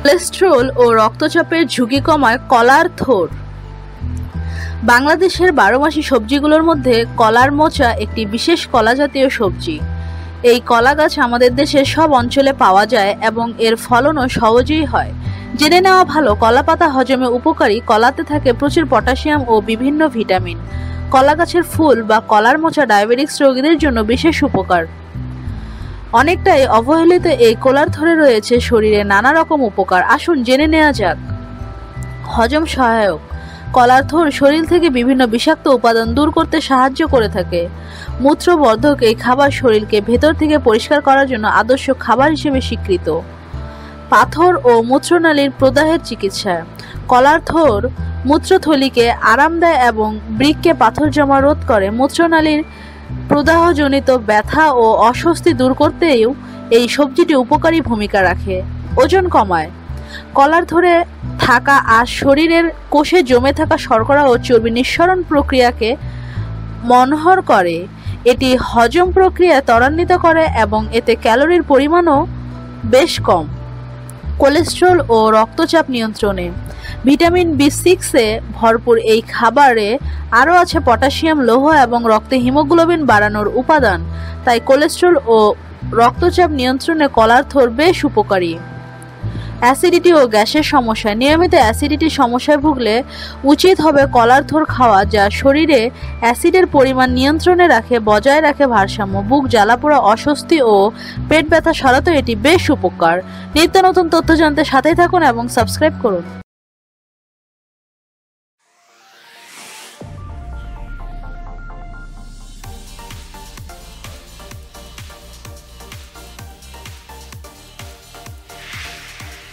Cholesterol ও রক্তচাপের ঝুঁকি কমায় কলার থোড়। বাংলাদেশের 12 মাসি সবজিগুলোর মধ্যে কলার মোচা একটি বিশেষ কলা জাতীয় সবজি। এই কলা গাছ আমাদের দেশের সব অঞ্চলে পাওয়া যায় এবং এর ফলনও সহজেই হয়। জেনে নেওয়া ভালো, কলা পাতা হজমে উপকারী। কলাতে থাকে প্রচুর পটাশিয়াম ও বিভিন্ন ভিটামিন। কলা গাছের ফুল বা কলার মোচা ডায়াবেটিক্স রোগীদের জন্য বিশেষ উপকার। অনেকটাই অবহেলিত এই কলার থোড়ে রয়েছে শরীরে নানা রকম উপকার। আসুন জেনে নেওয়া যাক। হজম সহায়ক। কলার থোড় শরীর থেকে বিভিন্ন বিষাক্ত উপাদান দূর করতে সাহায্য করে থাকে। মূত্রবর্ধক এই খাবার শরীরকে ভেতর থেকে পরিষ্কার করার জন্য আদর্শ খাবার হিসেবে স্বীকৃত। পাথর ও মূত্রনালীর প্রদাহের চিকিৎসা। কলার থোড় মূত্রথলিকে আরাম দেয় এবং বৃক্কে পাথর জমা রোধ করে। মূত্রনালীর প্রদাহজনিত ব্যথা ও অস্বস্তি দূর করতেও এই সবজিটি উপকারী ভূমিকা রাখে। ওজন কমায়। কলার থোড়ে থাকা আর শরীরের কোষে জমে থাকা শর্করা ও চর্বি নিঃসরণ প্রক্রিয়াকে মনোহর করে। এটি হজম প্রক্রিয়া ত্বরান্বিত করে এবং এতে ক্যালোরির পরিমাণও বেশ কম। কোলেস্টেরল ও রক্তচাপ নিয়ন্ত্রণে। ভিটামিন বি6-এ ভরপুর এই খাবারে আরও আছে পটাশিয়াম, লৌহ এবং রক্তে হিমোগ্লোবিন বাড়ানোর উপাদান। তাই কোলেস্টেরল ও রক্তচাপ নিয়ন্ত্রণে কলার থোড় বেশ উপকারী। অ্যাসিডিটি ও গ্যাসের সমস্যা। নিয়মিত অ্যাসিডিটির সমস্যায় ভুগলে উচিত হবে কলার থোড় খাওয়া, যা শরীরে অ্যাসিডের পরিমাণ নিয়ন্ত্রণে রাখে, বজায় রাখে ভারসাম্য। বুক জ্বালাপোড়া, অস্বস্তি ও পেট ব্যথা সরাতে এটি বেশ উপকার। নিত্য নতুন তথ্য জানতে সাথেই থাকুন এবং সাবস্ক্রাইব করুন।